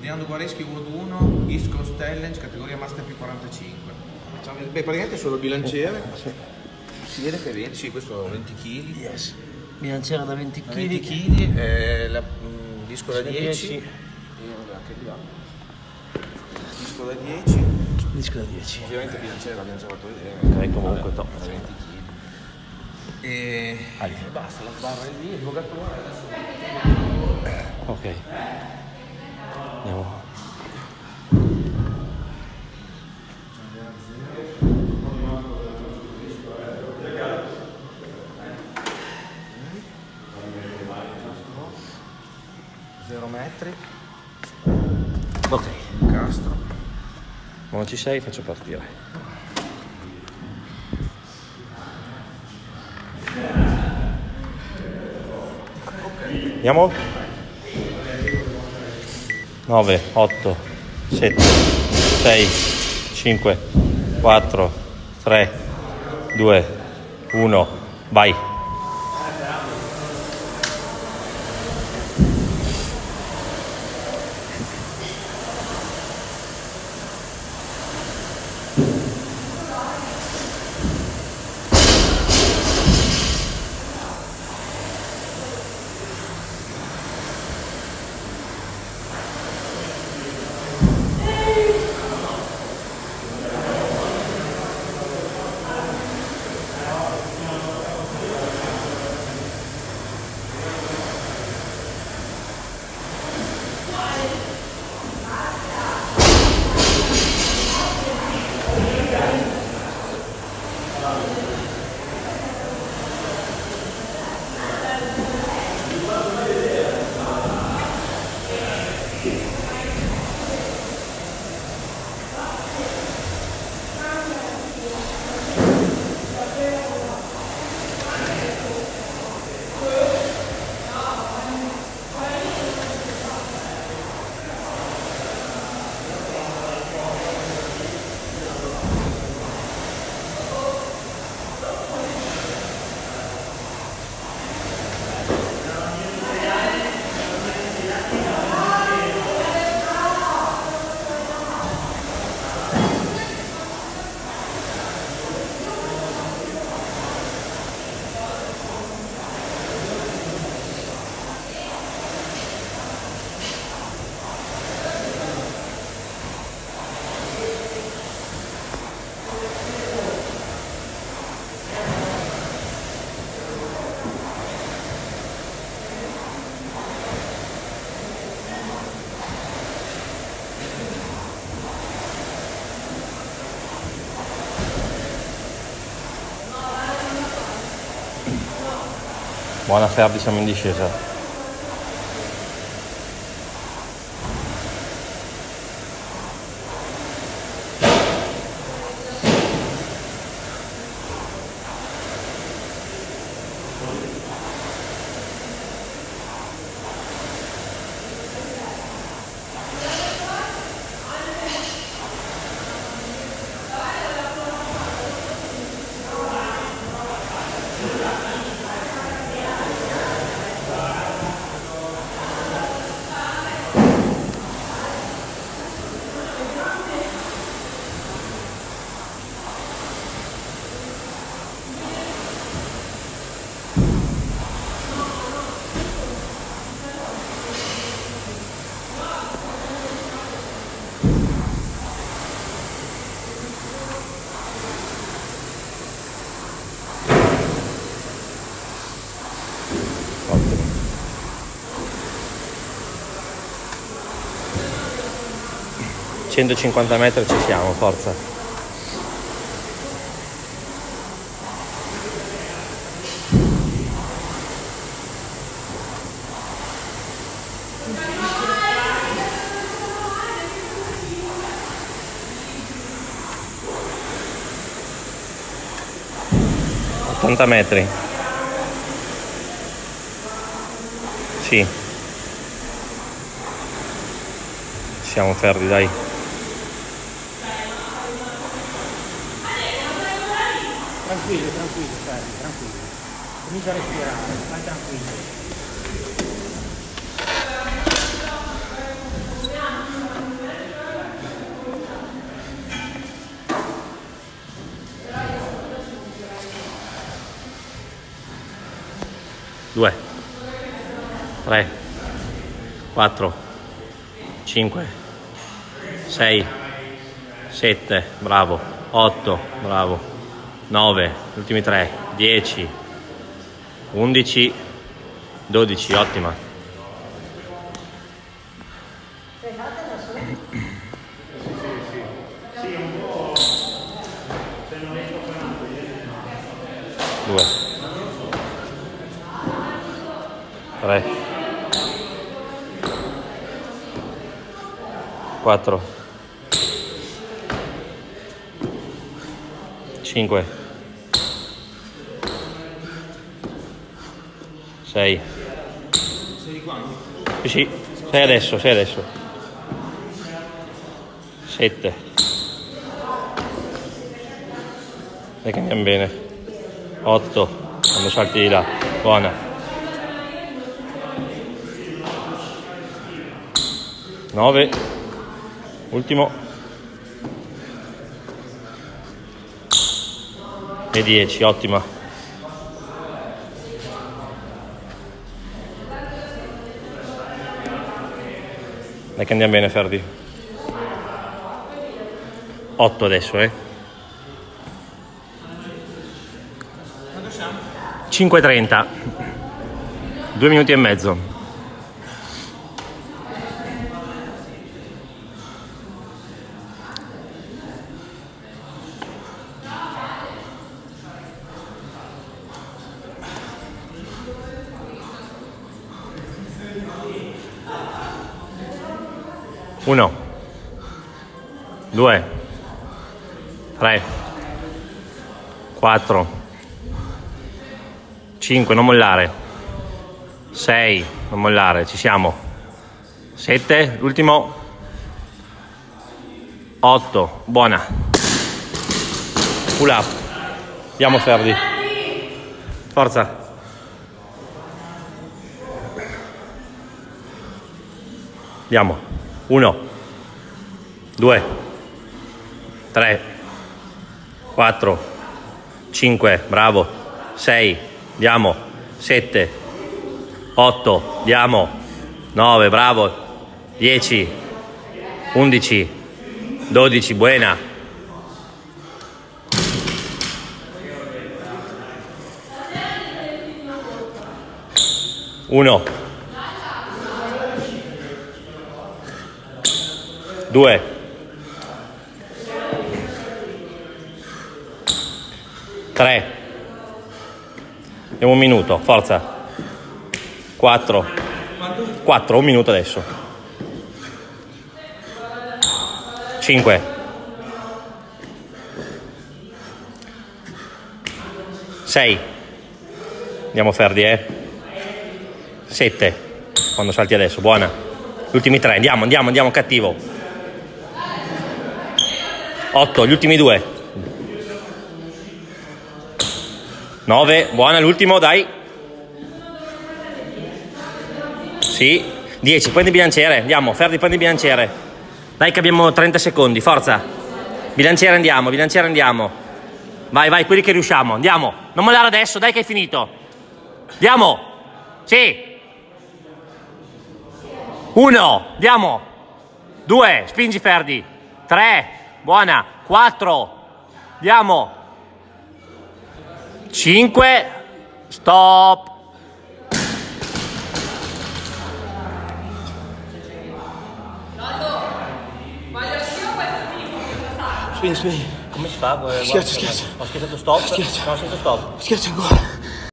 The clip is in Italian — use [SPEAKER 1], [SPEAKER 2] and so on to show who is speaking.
[SPEAKER 1] Dinando Guareschi World 1, East Coast Challenge, categoria Master P45. Beh, praticamente solo il bilanciere. Si vede che 20, sì, questo 20 kg.
[SPEAKER 2] Yes. Bilanciere da 20 kg.
[SPEAKER 1] 20 kg, disco da 10. Anche di là. Disco da 10.
[SPEAKER 2] Disco da 10.
[SPEAKER 1] Ovviamente il bilanciere l'abbiamo già fatto vedere.
[SPEAKER 2] Ok, comunque top.
[SPEAKER 1] 20 kg. E basta, la sbarra è lì, il vogatore adesso.
[SPEAKER 2] Ok. Andiamo.
[SPEAKER 1] Metri.
[SPEAKER 2] Ok.
[SPEAKER 1] Castro.
[SPEAKER 2] Quando ci sei faccio partire. Andiamo? 9, 8, 7, 6, 5, 4, 3, 2, 1, vai! Buona Ferdi, siamo in discesa. Ottimo. $150 ci siamo, forza. $80. Sì. Siamo fermi, dai.
[SPEAKER 3] Tranquillo, fermi, tranquillo. Comincia a respirare, vai tranquillo.
[SPEAKER 2] 2, 3, 4, 5, 6, 7, bravo, 8, bravo, 9, gli ultimi 3, 10, 11, 12, ottima. Due, 3, 4, 5, 6.
[SPEAKER 1] Sei di qua?
[SPEAKER 2] Sì, sei adesso, 7. Dai che andiamo bene. 8, quando salti di là, buona. 9, ultimo. E 10, ottima. Dai che andiamo bene, Ferdi. 8 adesso, 5:30, 2 minuti e mezzo. Uno, 2, 3, 4, 5, non mollare, 6, non mollare, ci siamo, 7, l'ultimo, 8, buona, pull up, andiamo Ferdi, forza, andiamo, 1, 2, 3, 4, 5, bravo, 6, andiamo, 7, 8, andiamo, 9, bravo, 10, 11, 12, buona, 1, 2, 3, abbiamo un minuto, forza, 4, 1 minuto adesso, 5, 6, andiamo Ferdi, 7, quando salti adesso, buona, gli ultimi 3, andiamo cattivo, 8, gli ultimi 2, 9, buona, l'ultimo, dai, sì, 10, prendi il bilanciere, andiamo, Ferdi, prendi il bilanciere, dai che abbiamo 30 secondi, forza, bilanciere andiamo, vai, quelli che riusciamo, andiamo, non mollare adesso, dai che hai finito, andiamo, sì, 1, andiamo, 2, spingi Ferdi, 3, buona, 4, andiamo, 5, stop.
[SPEAKER 1] Spingi.
[SPEAKER 2] Come si fa?
[SPEAKER 1] Schiaccia.
[SPEAKER 2] Ho schiacciato stop.
[SPEAKER 1] Schiaccia.
[SPEAKER 2] No, ho schiacciato stop.
[SPEAKER 1] Schiaccia ancora.